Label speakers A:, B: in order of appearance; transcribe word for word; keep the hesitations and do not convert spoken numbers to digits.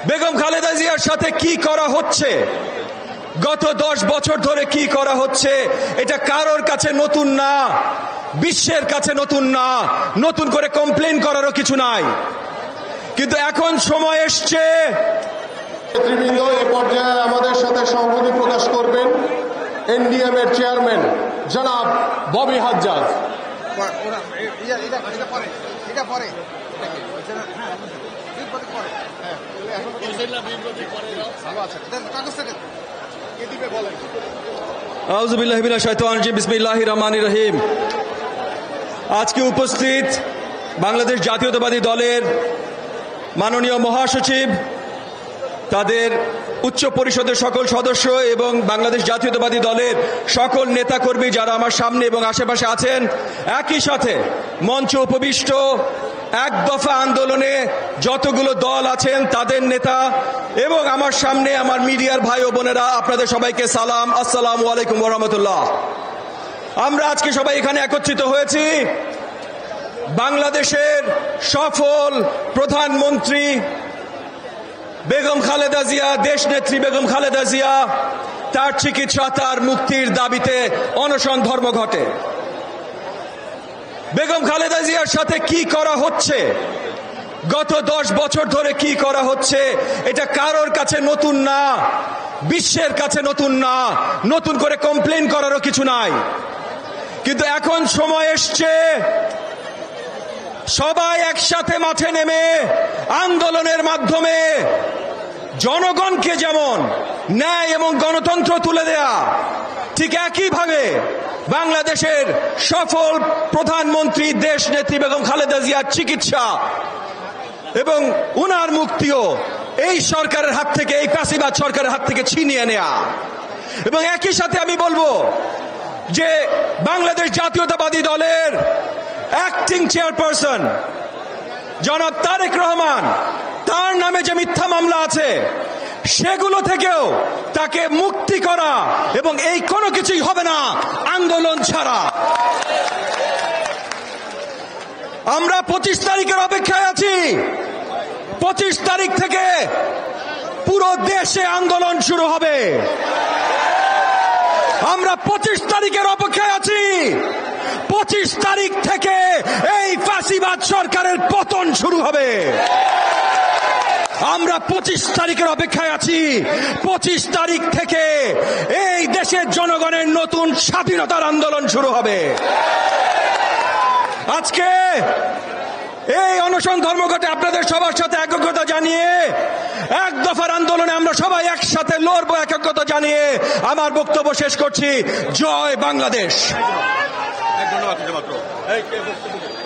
A: বেগম খালেদা জিয়ার সাথে কি করা হচ্ছে, গত দশ বছর ধরে কি করা হচ্ছে, এটা কারোর কাছে নতুন না, বিশ্বের কাছে নতুন না, নতুন করে কমপ্লেন করারও কিছু নাই। কিন্তু এখন সময় এসছে,
B: নেতৃবৃন্দ এ পর্যায়ে আমাদের সাথে সহমতি প্রকাশ করবেন এনডিএম এর চেয়ারম্যান জনাব ববি হাজ্জাজ।
A: আউযু বিল্লাহি মিনাশ শাইতানির রাজিম, বিসমিল্লাহির রহমানির রহিম। আজকে উপস্থিত বাংলাদেশ জাতীয়তাবাদী দলের মাননীয় মহাসচিব, তাদের উচ্চ পরিষদের সকল সদস্য এবং বাংলাদেশ জাতীয়তাবাদী দলের সকল নেতাকর্মী যারা আমার সামনে এবং আশেপাশে আছেন, একই সাথে মঞ্চ উপবিষ্ট এক দফা আন্দোলনে যতগুলো দল আছেন তাদের নেতা এবং আমার সামনে আমার মিডিয়ার ভাই ও বোনেরা, আপনাদের সবাইকে সালাম, আসসালামু আলাইকুম ওয়া রাহমাতুল্লাহ। আমরা আজকে সবাই এখানে একত্রিত হয়েছি বাংলাদেশের সফল প্রধানমন্ত্রী বেগম খালেদা জিয়া, দেশ নেত্রী বেগম খালেদা জিয়া, তার চিকিৎসা, তার মুক্তির দাবিতে অনশন ধর্মঘটে। বেগম খালেদা জিয়ার সাথে কি করা হচ্ছে, গত দশ বছর ধরে কি করা হচ্ছে, এটা কারোর কাছে নতুন না, বিশ্বের কাছে নতুন না, নতুন করে কমপ্লেন করারও কিছু নাই। কিন্তু এখন সময় এসছে সবাই একসাথে মাঠে নেমে আন্দোলনের মাধ্যমে জনগণকে যেমন ন্যায় এবং গণতন্ত্র তুলে দেয়া, ঠিক একইভাবে বাংলাদেশের সফল প্রধানমন্ত্রী দেশ নেত্রী বেগম খালেদা জিয়ার চিকিৎসা এবং উনার মুক্তিও এই সরকারের হাত থেকে, এই ফ্যাসিবাদ সরকারের হাত থেকে ছিনিয়ে নেয়া। এবং একই সাথে আমি বলবো যে বাংলাদেশ জাতীয়তাবাদী দলের অ্যাক্টিং চেয়ারপারসন জনাব তারেক রহমান, তার নামে যে মিথ্যা মামলা আছে সেগুলো থেকেও তাকে মুক্তি করা, এবং এই কোনো কিছুই হবে না আন্দোলন ছাড়া। আমরা পঁচিশ তারিখের অপেক্ষায় আছি। পঁচিশ তারিখ থেকে পুরো দেশে আন্দোলন শুরু হবে। আমরা পঁচিশ তারিখের অপেক্ষায় আছি। পঁচিশ তারিখ থেকে এই ফ্যাসিবাদ সরকারের পতন শুরু হবে। আমরা পঁচিশ তারিখের অপেক্ষায় আছি। পঁচিশ তারিখ থেকে এই দেশের জনগণের নতুন স্বাধীনতার আন্দোলন শুরু হবে। আজকে এই অনশন ধর্মঘটে আপনাদের সবার সাথে একগ্রতা জানিয়ে, এক দফার আন্দোলনে আমরা সবাই একসাথে লড়বো, একগ্রতা জানিয়ে আমার বক্তব্য শেষ করছি। জয় বাংলাদেশ।